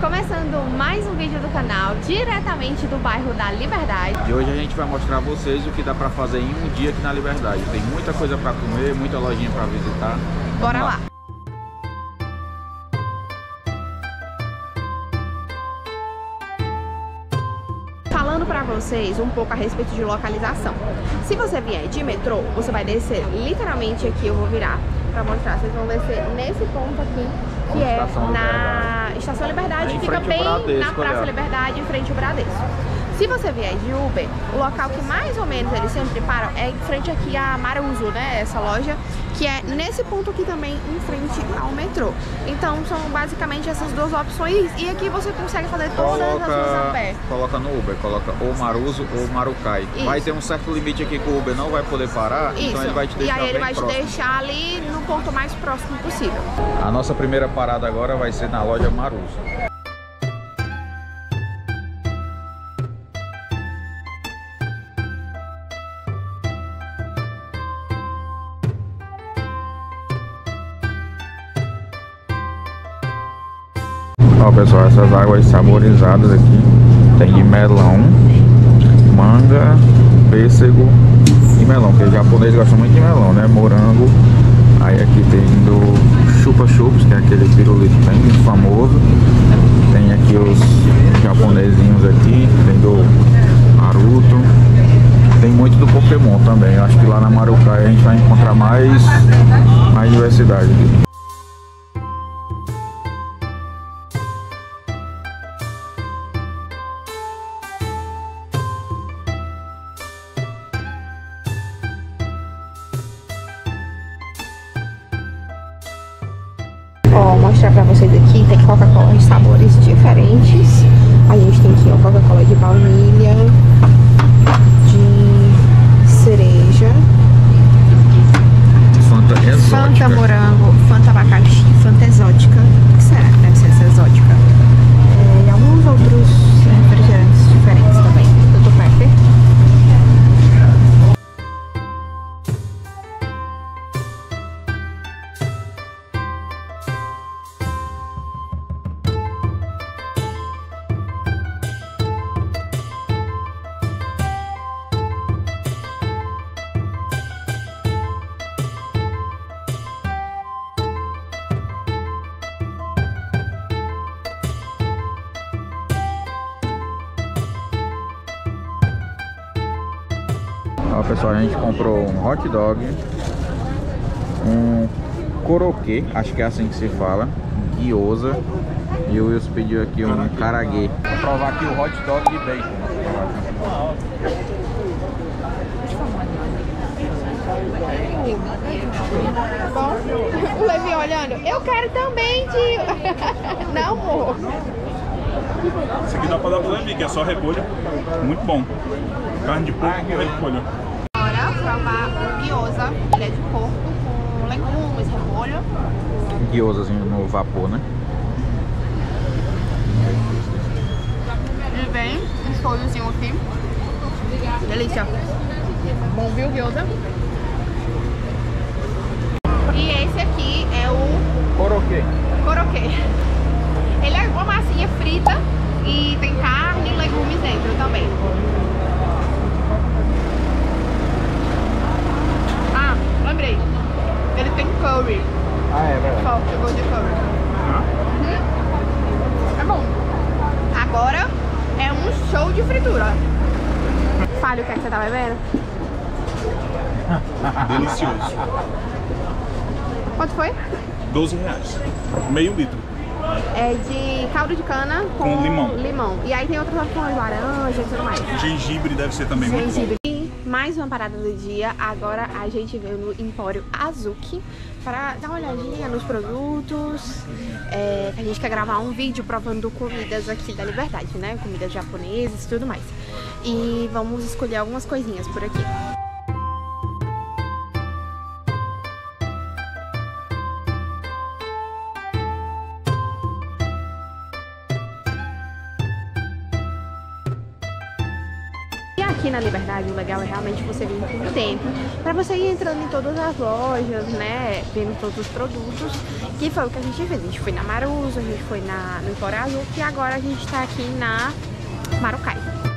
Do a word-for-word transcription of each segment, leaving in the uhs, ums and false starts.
Começando mais um vídeo do canal, diretamente do bairro da Liberdade. E hoje a gente vai mostrar a vocês o que dá pra fazer em um dia aqui na Liberdade. Tem muita coisa pra comer, muita lojinha pra visitar. Bora lá! Falando pra vocês um pouco a respeito de localização. Se você vier de metrô, você vai descer literalmente aqui, eu vou virar pra mostrar. Vocês vão descer nesse ponto aqui, que é na Estação Liberdade, fica bem na Praça Liberdade, em frente ao Bradesco. Se você vier de Uber, o local que mais ou menos eles sempre param é em frente aqui a Maruso, né? Essa loja, que é nesse ponto aqui também, em frente ao metrô. Então são basicamente essas duas opções e aqui você consegue fazer todas coloca, as coisas a pé. Coloca no Uber, coloca ou Maruso ou Marucai. Isso. Vai ter um certo limite aqui que o Uber não vai poder parar, Isso. Então ele vai te deixar E aí ele vai próximo. te deixar ali no ponto mais próximo possível. A nossa primeira parada agora vai ser na loja Maruso. Ó pessoal, essas águas saborizadas aqui tem de melão, manga, pêssego e melão, porque os japoneses gostam muito de melão, né? Morango. Aí aqui tem do chupa-chups, que é aquele pirulito bem famoso. Tem aqui os japonesinhos aqui, tem do Naruto. Tem muito do Pokémon também. Eu acho que lá na Marucai a gente vai encontrar mais, mais diversidade aqui. Ó, mostrar pra vocês aqui, tem Coca-Cola de sabores diferentes. A gente tem aqui, ó, Coca-Cola de baunilha, de cereja, Fanta exótica. Fanta morango, Fanta abacaxi, Fanta exótica. O que será que deve ser essa exótica? É, e alguns outros refrigerantes diferentes também. Eu tô perto. Ó pessoal, a gente comprou um hot dog, um koroke, acho que é assim que se fala, gyoza, e o Wilson pediu aqui um karaguê. Vou provar aqui o hot dog de bacon. Bom, o Levi olhando, eu quero também, tio. Não, amor. Esse aqui dá pra dar pro Levi, que é só repolho. Muito bom. Carne de porco com repolho. Agora, provar o gyoza. Ele é de porco com legumes, repolho. Gyozazinho no vapor, né? Ele vem um shoyuzinho aqui. Delícia. Bom, viu, gyoza? E esse aqui é o Koroke. koroke. Ele é uma massinha frita e tem carne e legumes dentro também. Ah, lembrei. Ele tem curry. Ah, é verdade. Forte, gosto de curry. Uhum. É bom. Agora é um show de fritura. Fale o que é que você tá bebendo. Delicioso. Quanto foi? doze reais. Meio litro. É de caldo de cana com, Com limão. limão. E aí tem outras opções, laranja e tudo mais. Gengibre deve ser também muito bom. Gengibre. E mais uma parada do dia. Agora a gente veio no Empório Azuki para dar uma olhadinha nos produtos. É, a gente quer gravar um vídeo provando comidas aqui da Liberdade, né? Comidas japonesas e tudo mais. E vamos escolher algumas coisinhas por aqui. aqui na Liberdade, o legal é realmente você vir com tempo, pra você ir entrando em todas as lojas, né, vendo todos os produtos, que foi o que a gente fez. A gente foi na Maruza, a gente foi na, no Empório Azul, e agora a gente tá aqui na Marucai.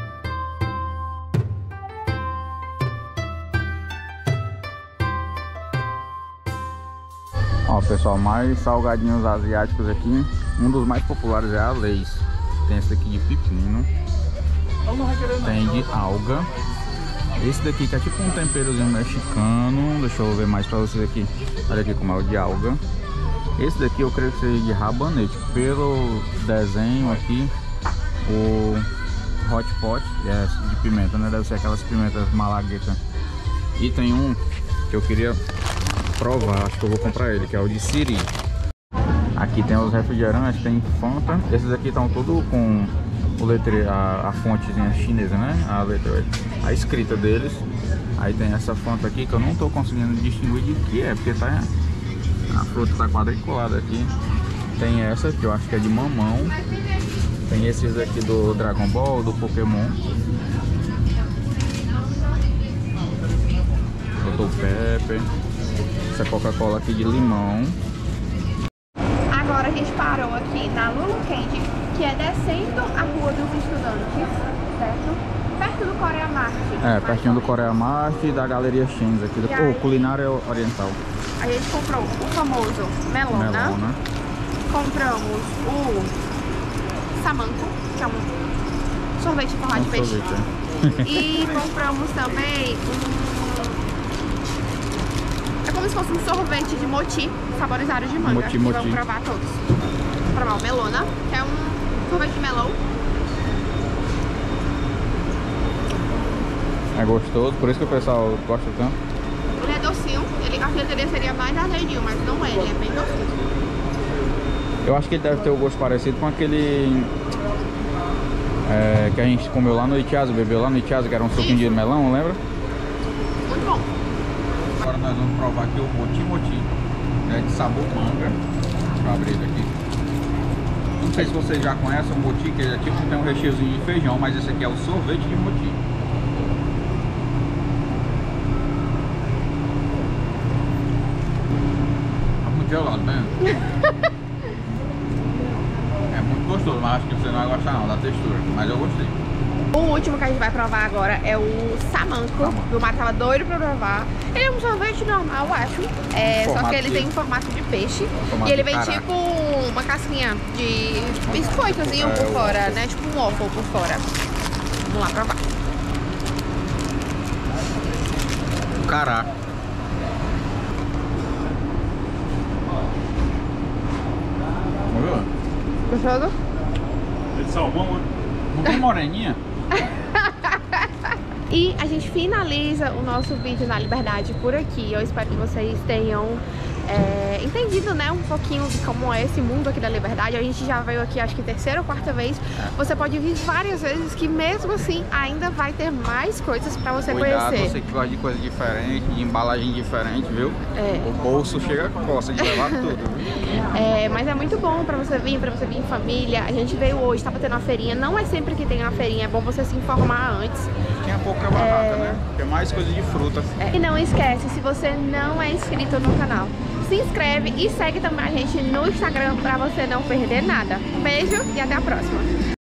Ó, pessoal, mais salgadinhos asiáticos aqui. Um dos mais populares é a Lay's. Tem esse daqui de pepino. Tem de alga. Esse daqui que é tipo um temperozinho mexicano. Deixa eu ver mais pra vocês aqui. Olha aqui como é o de alga. Esse daqui eu creio que seja de rabanete. Pelo desenho aqui, o hot pot é de pimenta, né? Deve ser aquelas pimentas malagueta. E tem um que eu queria provar, acho que eu vou comprar ele, que é o de siri. Aqui tem os refrigerantes, tem Fanta. Esses aqui estão tudo com o letreiro, a, a fontezinha chinesa, né? A letra, a escrita deles. Aí tem essa Fanta aqui que eu não tô conseguindo distinguir de que é, porque tá, a fruta tá quadriculada aqui. Tem essa que eu acho que é de mamão. Tem esses aqui do Dragon Ball, do Pokémon. doutor Pepper. Essa Coca-Cola aqui de limão. Agora a gente parou aqui na Lulu Candy, que é descendo a Rua dos Estudantes, certo? Perto do Coreia Mart. É, pertinho do Coreia Mart e da Galeria Shin's aqui, do oh, Culinária Oriental. A gente comprou o famoso Melona. Melona. Compramos o Samanco, que é um sorvete em formato de peixe. Sorvete, é. E compramos também um... é como se fosse um sorvete de moti, saborizado de manga. Moti, e moti. vamos provar todos. Vamos provar o Melona, que é um sorvete de melão. É gostoso, por isso que o pessoal gosta tanto. Ele é docinho, ele, a dele seria mais azedinho, mas não é, ele é bem docinho. Eu acho que ele deve ter o gosto parecido com aquele é, que a gente comeu lá no Itiasa, bebeu lá no Itiasa, que era um suquinho de melão, lembra? Muito bom. Agora nós vamos provar aqui o Moti Moti, né, de sabor manga. Deixa eu abrir ele aqui. Não sei se vocês já conhecem o Moti, que é tipo, tem um recheiozinho de feijão, mas esse aqui é o sorvete de Moti. Tá muito gelado, né? É muito gostoso, mas acho que você não vai gostar não da textura, mas eu gostei. O último que a gente vai provar agora é o Samanco. O Mário tava doido pra provar. Ele é um sorvete normal, acho. É, só que ele de... tem formato de peixe. Formato e ele vem tipo uma casquinha de biscoitozinho é, por fora, waffle. Né? Tipo um waffle por fora. Vamos lá provar. Caraca. Gostoso? Ele salmão, né? Não tem moreninha? E a gente finaliza o nosso vídeo na Liberdade por aqui. Eu espero que vocês tenham é, entendido, né, um pouquinho de como é esse mundo aqui da Liberdade. A gente já veio aqui, acho que terceira ou quarta vez. Você pode vir várias vezes, que mesmo assim ainda vai ter mais coisas pra você Cuidado, conhecer. Você que gosta de coisa diferente, de embalagem diferente, viu? É. O bolso chega com costa de levar tudo. É, mas é muito bom pra você vir, pra você vir em família. A gente veio hoje, tava tendo uma feirinha. Não é sempre que tem uma feirinha, é bom você se informar antes. Tinha pouca barata, é... né? Tem mais coisa de fruta. É. E não esquece, se você não é inscrito no canal, se inscreve e segue também a gente no Instagram pra você não perder nada. Um beijo e até a próxima.